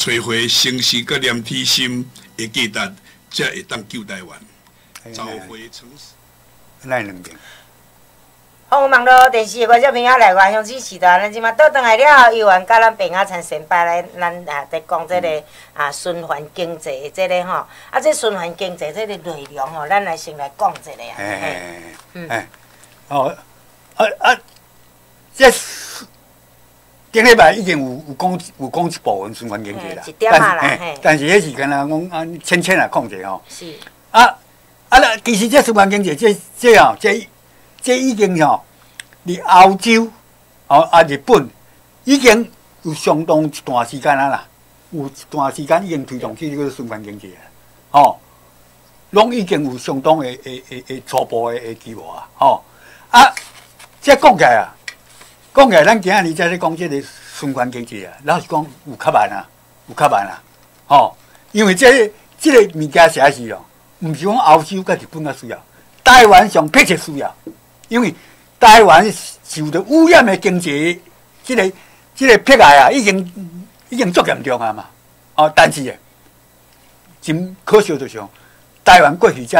找回城市甲连体心的价值，才会当救台湾，召回城市。 那两边。 访网络电视的观众朋友来外乡支持咱即马倒转来了后，议员甲咱平雅餐先摆来，咱在讲这个循环经济的这个吼，这循环经济这个内容吼，咱来先来讲一下这顶礼拜已经有讲一部分循环经济啦， 一点啦， 但是迄是敢若讲浅来讲者吼。 是。 其实这循环经济这已经吼，伫欧洲日本已经有相当一段时间啦，有一段时间已经推动这个循环经济啦，拢已经有相当的初步的计划这讲起来，咱今仔日才咧讲这个循环经济老实讲有较慢因为这个物件实在是毋是讲欧洲甲日本较需要，台湾上迫切需要。因为台湾受到污染的经济，这个迫害已经足严重嘛。但是真可惜就是讲，台湾过去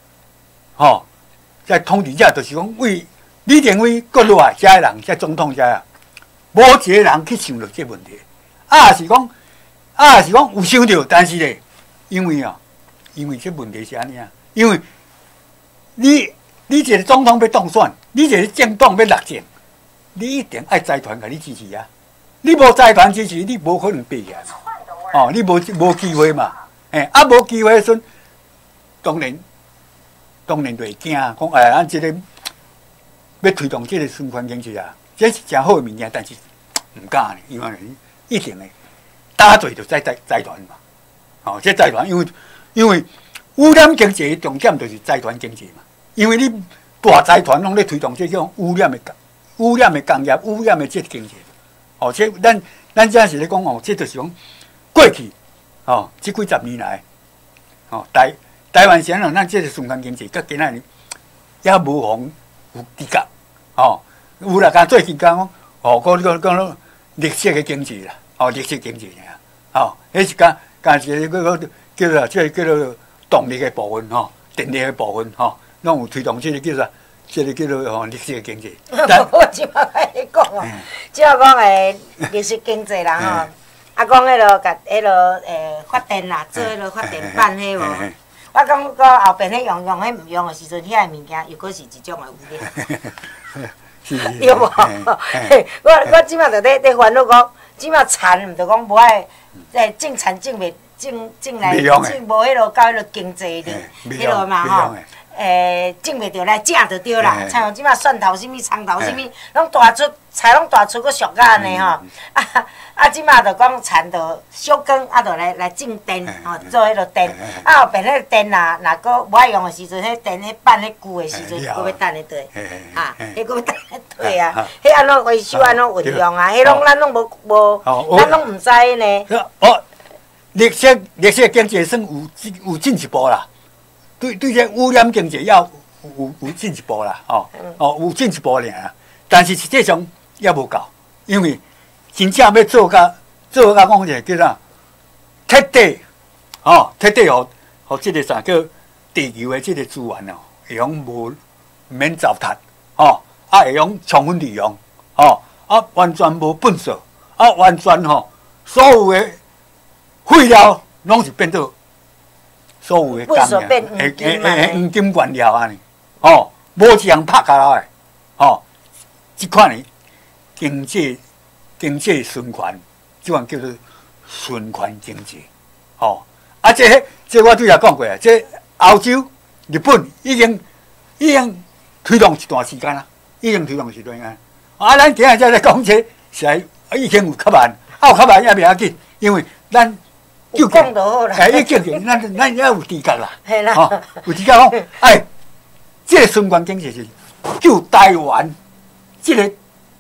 在统治者就是讲为李登辉国内遮的人，遮总统遮无一个人去想到这问题。是讲有想到，但是咧，因为这问题是安尼因为你一个总统要当选，你一个政党要落选，你一定爱财团甲你支持你无财团支持，你无可能爬起来。你无机会嘛？无机会时，当然就会惊，讲咱这个要推动这个循环经济这是真好的物件，但是唔敢因为一定会打罪就财团嘛。这财团因为污染经济的重点就是财团经济嘛。因为你大财团拢咧推动这种污染的工业、污染的这经济，这咱这是咧讲这就是讲过去这几十年来，台湾省咱这个循环经济，甲今仔日也无妨有资格，有啦，甲最近讲讲绿色的经济啦，绿色经济迄是讲一个叫做动力的部分电力的部分拢有推动这个叫做绿色经济。 我即摆甲你讲即个讲绿色经济啦讲迄落甲迄落发电啦，做迄落发电板迄无。我感觉后边迄用迄毋用的时阵，遐个物件又阁是一种的污染。对无？我即摆就咧烦恼讲，即摆田毋着讲无爱种田种袂种来种无迄落到迄落经济哩，迄落嘛种袂着来食就对啦。像像即摆蒜头、什物葱头、什物，拢大出菜，拢大出个俗甲安尼即摆就讲田就小耕，就来种电做迄落电。后边迄个电若搁无爱用的时阵，迄电迄板迄旧的时阵，搁要等咧对迄搁要等咧对迄安怎维修安怎运用迄拢咱拢无，咱拢毋知呢。 绿色经济算有进一步啦。对这污染经济要有进一步啦，有进一步尔，但是实际上也无够，因为真正要做甲讲一个叫啥，彻底互这个啥叫地球的这个资源会用无免糟蹋，会用充分利用，完全无粪扫，完全所有的废料拢是变做。所有的工业，黄金原料安尼，无一样拍下来即款的经济循环，即款叫做循环经济，这我对也讲过这欧洲、日本已经推动一段时间啦，咱今日才来讲这，是已经有较慢，有较慢也袂要紧，因为咱。 有讲就好啦。 已经咱也有资格啦。 系啦。 有资格讲，这个循环经济是救台湾，这个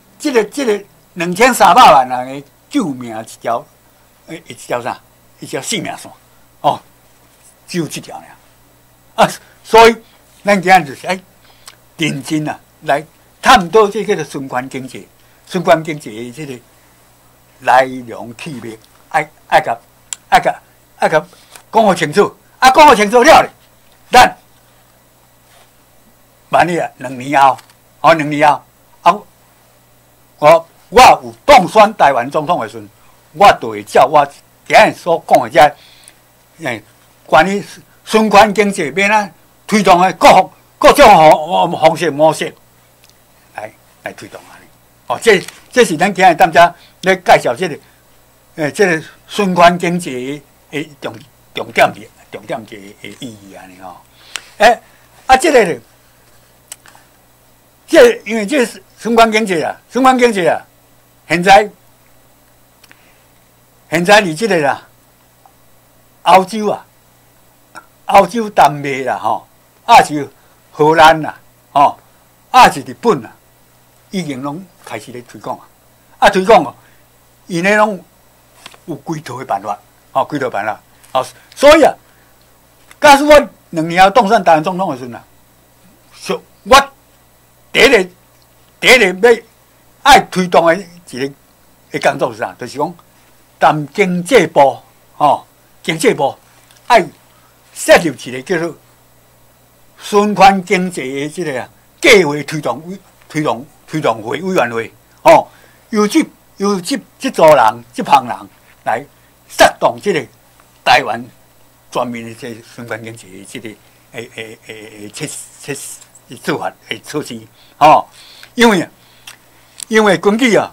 2300万人的救命一条啥？一条性命线。只有这条尔。所以咱今日就是认真来探讨这个循环经济的这个来龙去脉，爱甲甲讲好清楚，讲好清楚了咧，咱万一2年后，2年后，我有当选台湾总统的时阵，我就会照我今日所讲的这，关于循环经济要咱推动的各种方式模式来推动啊！这是咱今日当家咧介绍这个循环经济的重点的意义啊！这个咧，因为这循环经济啊，现在你这个啦，欧洲、南美啦，是荷兰啦，是日本啦，已经拢开始咧推广啊！推广伊咧拢有几套的办法，所以假使我2年后当选台湾总统的时阵啊，我第一个要爱推动的一个工作是啥？就是讲，但经济部爱设立一个叫做循环经济的这个计划推动委员会，由这组人、这帮人来策动这个台湾全面的这循环经济的这个做法的措施，因为根据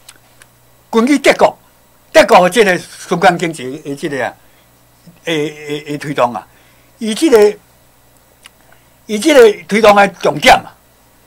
德国这个循环经济的这个推动啊，伊这个推动的重点啊，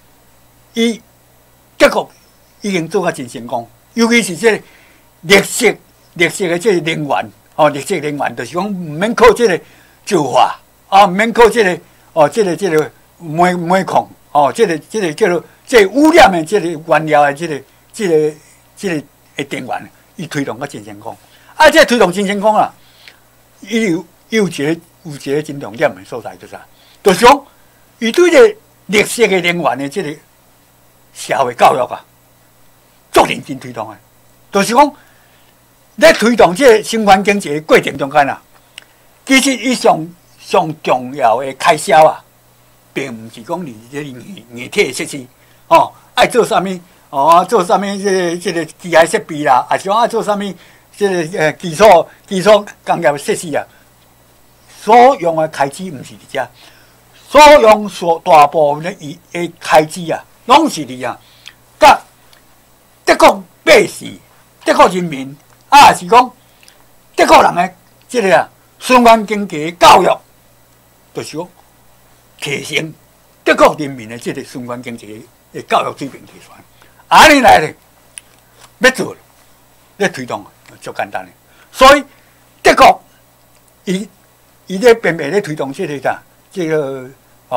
德国已经做到真成功，尤其是这个绿色的这个能源，绿色能源就是讲唔免靠这个石化，唔免靠这个这个煤矿，这个叫做这个污染的这个原料的这个能源，伊推动到真成功。这推动真成功啊，伊有一个真重点的所在，就是啥？就是讲，伊对这绿色的能源的这个社会教育啊，足认真推动的。就是讲，咧推动这个循环经济的过程中间啊，其实伊上重要的开销啊，并唔是讲你这硬体设施，爱做啥物，做啥物这个机械设备啦，还是讲做啥物这个基础工业设施啊，所用的开支唔是伫遮，所用大部分的开支啊，拢是伫啊，甲德国百姓、德国人民是讲德国人的这个循环经济的教育，就是讲提升德国人民的这个循环经济的教育水平提升。安尼来咧，要做咧推动，足简单的。所以德国伊咧偏偏咧推动这个啥，这个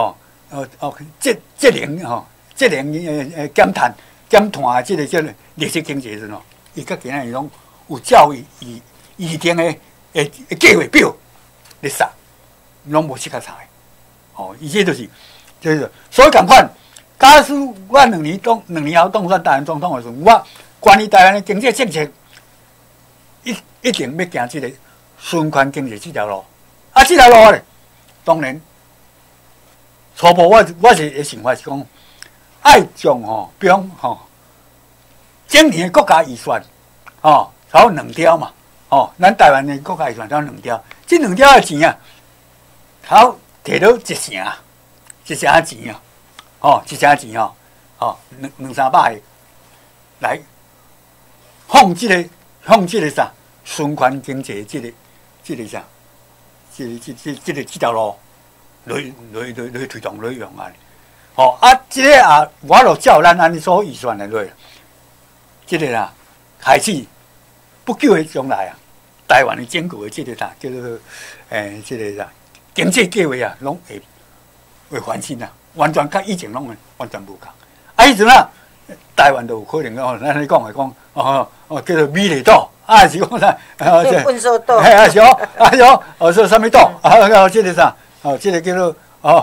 节能减碳这个绿色经济时阵，伊甲今仔日拢有照预定的计划表咧杀，拢无失较差的。伊这就是所以共款。假使我2年后当选台湾总统的时候，我关于台湾的经济政策，一定要行这个循环经济这条路。这条路咧，当然初步我是的想法是讲，爱将比方今年的国家预算差不多2条嘛，咱台湾的国家预算差不多2条，这2条的钱啊，差不多摕到一成钱啊。一成钱200-300个来放这个啥循环经济这个啥，这条路来推动来用啊！这个我就照咱安尼所预算来落，这个啦开始不久的将来啊，台湾的整个的这个啥叫做这个啥经济计划啊，拢会翻新啊！完全甲以前拢完全无共。以前台湾就有可能咱咧讲叫做美丽岛，是讲啥？ 运输岛。 说啥物岛？这个啥？这个叫做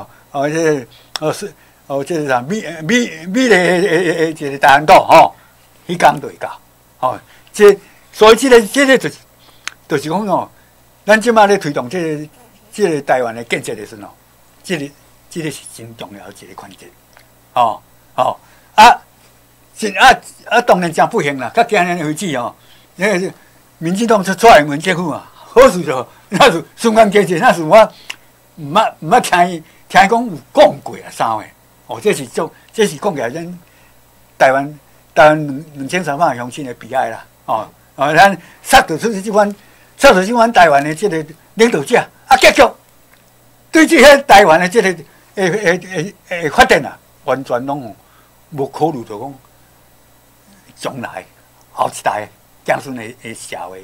这个啥？美丽的这个台湾岛，迄工就会到。所以这个就是讲咱即马咧推动这个台湾的建设的时候，这个是真重要一个环节。哦，当然真不幸啦。到今年为止哦，那个民进党出来问政府啊，好事就那是相关建设，那是我唔捌听伊讲有讲过啊三位。哦，这是讲起来咱台湾2300乡亲的悲哀啦。咱杀到出这款台湾的这个领导者啊，结局对这些台湾的这个发展啊，完全拢无考虑到讲将来后一代子孙的社会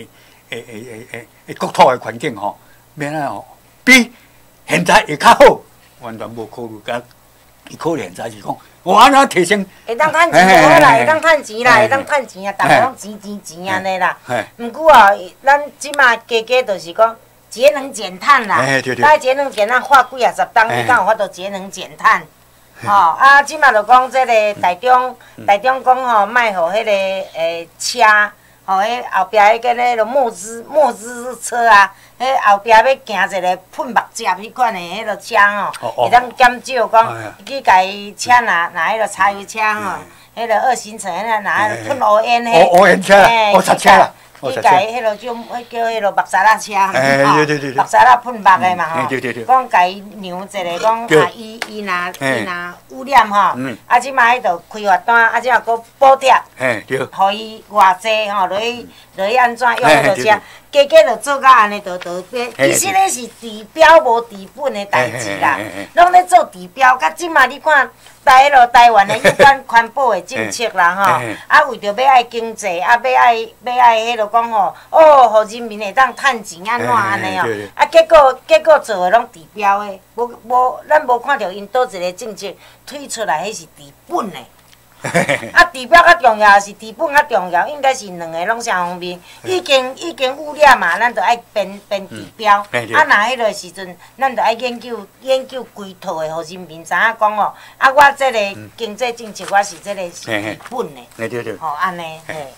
国土的环境吼，免比现在会较好，完全无考虑甲。伊可能在是讲，我安怎提升？ 会当趁钱好啦，会当趁钱啦，会当趁钱啊，逐个拢钱安尼啦。毋过啊，咱即马家就是讲节能减碳啦。咱节能减碳花几啊十档，你敢有法度节能减碳？即马就讲即个台中讲吼，卖互迄个车，迄后壁迄个迄个墨汁车啊。迄后壁要行一个喷目汁迄款的迄个车吼，会当减少讲去甲伊车拿迄个柴油车吼，迄个二行程迄拿喷乌烟迄， 乌烟车，乌擦车啦。 去甲伊迄落叫迄落目沙拉车，目沙拉喷目的嘛吼，讲甲伊量一个讲伊若污染吼，即摆迄着开罚单，即摆佫补贴，互伊偌济吼，落去安怎用迄落车，家着做到安尼，着其实咧是治标无治本的代志啦，拢咧做治标，甲即摆你看。台湾的有关环保的政策啦吼，为着要爱经济，要爱迄落讲吼，互人民会当趁钱安怎安尼哦，结果做的拢治标的，咱无看到因倒一个政策推出来，迄是治本的。治标较重要，是治本较重要，应该是两个拢相方面。已经污染嘛，咱着爱变治标。若迄个时阵，咱着爱研究规套的，互人民知影讲哦。我这个经济政策，我是这个是治本的。 对。 安尼。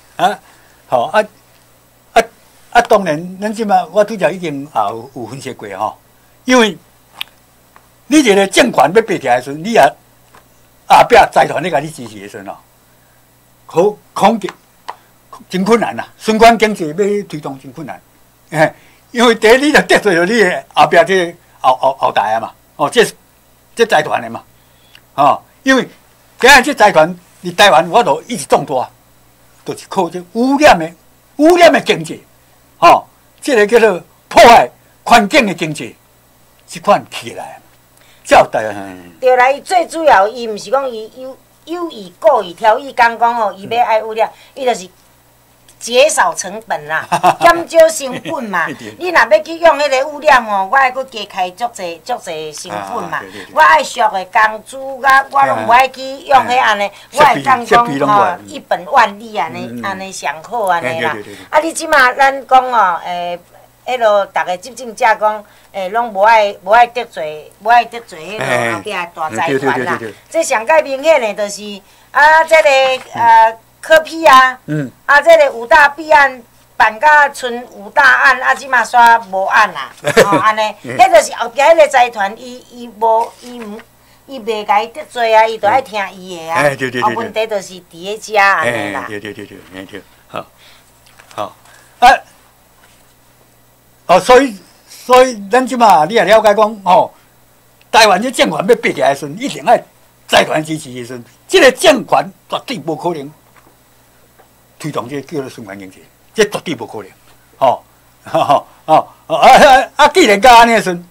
当然，咱即马我拄则已经也有分析过吼，因为你一个政权要爬起来时，你也。后壁财团咧甲你支持的时候，恐极真困难啦。顺关经济要推动真困难，因为第一你就得罪了你的后壁这后代啊嘛，这财团的嘛，因为今日这财团伫台湾我都一直壮大，都是靠这污染的经济，这个叫做破坏环境的经济，这款起来。 对啦，伊最主要，伊毋是讲伊有意故意挑伊讲吼，伊要爱污染，伊就是减少成本啦，减少成本嘛。你若要去用迄个污染吼，我爱佫加开足侪成本嘛。我爱俗的工资，我拢无爱去用迄安尼，我会当讲吼，一本万利安尼上好安尼啦。你即马咱讲哦，迄落逐个执政者讲。拢无爱得罪迄落后壁大财团啦。这上界明显的，就是这个柯 P 啊，这个五大弊案办甲剩五大案，即马煞无案啦，安尼，迄就是后壁迄个财团，伊袂甲伊得罪啊，伊着爱听伊的啊。问题就是伫咧遮安尼啦。 对，好，所以，咱即马你也了解讲，台湾这政权要爬起来时，一定爱财团支持的时，这个政权绝对无可能推动这叫做循环经济，这绝对无可能。既然甲安尼时，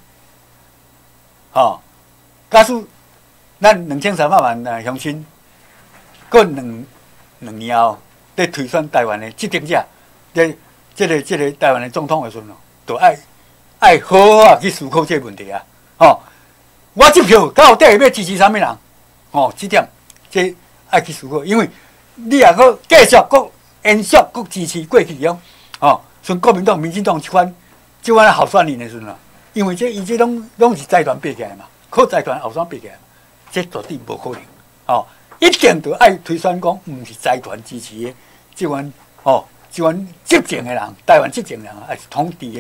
假使咱2300万乡亲，过两年后，咧推选台湾的执政者，这个台湾的总统的时阵，就爱好好去思考这个问题啊！我这票到底要支持啥物人？这点这爱去思考，因为你若搁继续搁延续搁支持过去像国民党、民进党这款候选人的时阵啊，因为伊这拢是财团爬起来嘛，靠财团后山爬起来嘛，这绝对无可能一定就爱推选讲，毋是财团支持的这款执政的人，台湾执政人还是统治的。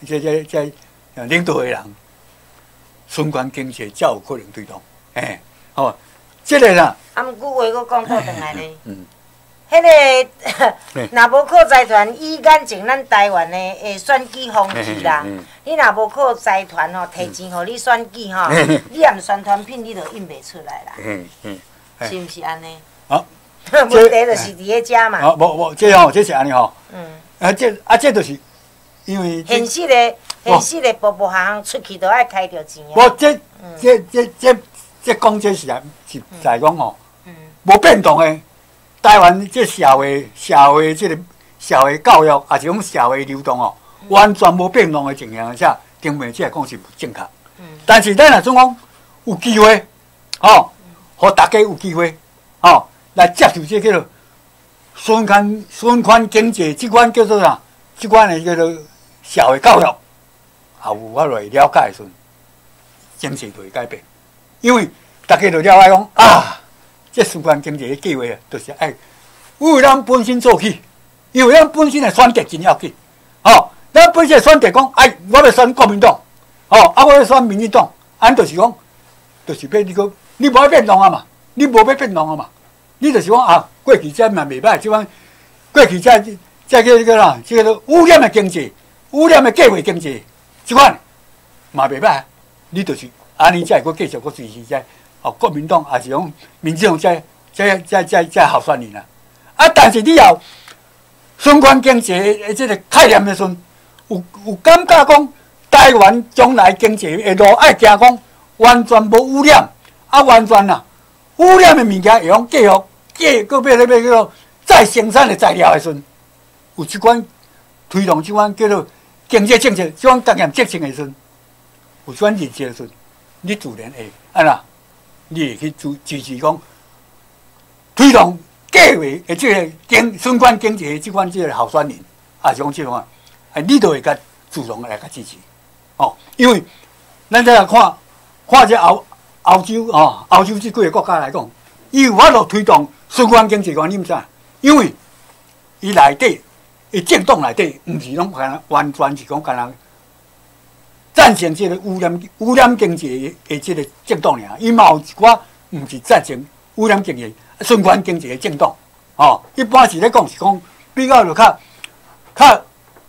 这领导的人，相关经济才有可能推动。哦，这个啦。 啊，毋过话佫讲倒转来咧。迄个若无靠财团，以眼前咱台湾的选举风气啦，你若无靠财团吼提钱互你选举吼，你也毋宣传品，你就印袂出来啦。是毋是安尼？ 好， 问题就是伫迄遮嘛。 哦，无，这是安尼吼。这就是因为现实的步步行行出去都爱开着钱啊。 无，这讲这是在讲吼，无变动的。台湾这社会这个社会教育，也是讲社会流动哦，完全无变动的情形下，根本这讲是不正确。但是咱若总讲有机会，互大家有机会，来接受这叫做循环经济，这款叫做啥？这款的叫做社会教育，也有法来了解的时阵，经济就会改变。因为大家就了解讲啊。这循环经济的计划啊，就是为咱本身做起，因为咱本身的选择真要紧。咱本身的选择讲，我要选国民党，我要选民进党，就是讲，就是要你无要变动啊嘛，你无要变动啊嘛，你就是讲过去这嘛袂歹，即款过去这叫啥？这个污染的经济，污染的计划经济，即款嘛袂歹，你就是安尼才会继续支持这。国民党也是讲民进党才候选人但是你要循环经济的这个概念的时阵，有感觉讲台湾将来经济的路爱行讲完全无污染，完全污染的物件会用继续搁要叫做再生产的材料的时阵，有即款推动即款叫做经济政策，即款概念执行的时阵，有即款认识的时阵，你自然会你会去支持讲推动计划的这个相关经济的这款这个候选人，是讲这种你都会较主动来支持。因为咱再来看这欧洲欧洲这几个国家来讲，伊有法度推动相关经济观念啥？因为伊内底伊政党内底，毋是拢完全是讲干那。赞成这个污染经济的这个政党尔，伊嘛有一寡毋是赞成污染经济、循环经济的政党。一般是咧讲是讲比较就较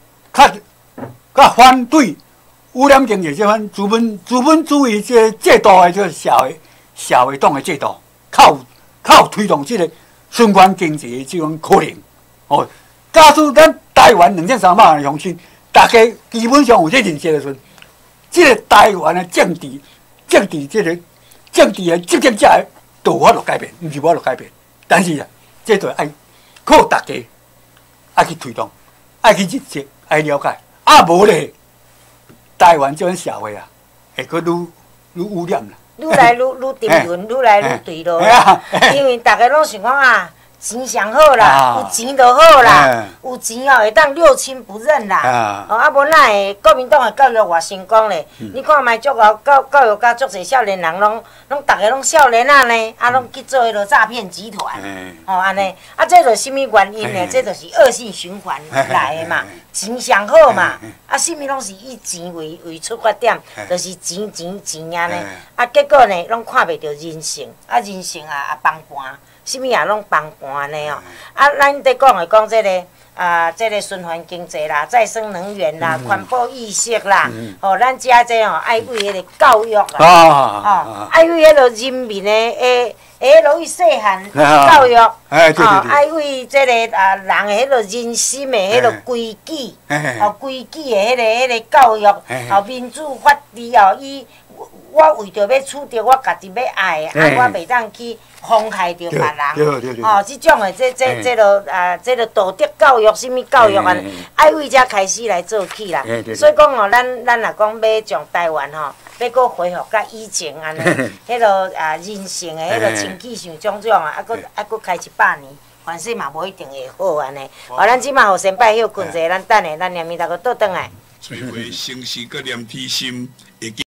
反对污染经济这款资本主义这制度的这个社会党的制度，靠推动这个循环经济的这种可能。假使咱台湾2300万的乡亲，大家基本上有这认识的时阵。这个台湾的政治这个政治的执政者，都有法度改变，毋是无法度改变。但是这就爱靠大家爱去推动，爱去认识，爱了解。无咧，台湾这种社会会搁愈污染啦。 愈来愈沉沦，愈来愈对落。因为大家拢想讲钱上好啦，有钱就好啦，有钱会当六亲不认啦。无哪会国民党的教育偌成功咧？你看卖足教育家足侪少年人拢大家拢少年仔呢，拢去做迄落诈骗集团。安尼，这就是甚物原因呢？这就是恶性循环来的嘛。钱上好嘛，甚物拢是以钱为出发点，就是钱安尼。结果呢，拢看袂到人性，人性也崩盘。什物也拢帮盘呢咱在讲这个这个循环经济啦、再生能源啦、环保意识啦，咱遮这爱为迄个教育啦，爱为迄个人民的迄落伊细汉教育，爱为这个人的迄个人心的迄个规矩，规矩的迄个教育，民主法治伊。我为着要取得我家己要爱的，我袂当去伤害着别人。这种的这个道德教育，什物教育爱为遮开始来做起啦。所以讲咱若讲要将台湾要搁恢复甲以前安尼，迄落人性的迄落清气象种搁开100年，凡事嘛无一定会好安尼。咱即马互先拜休困者，咱等下咱念面头个倒转来。 找回城市甲连体心。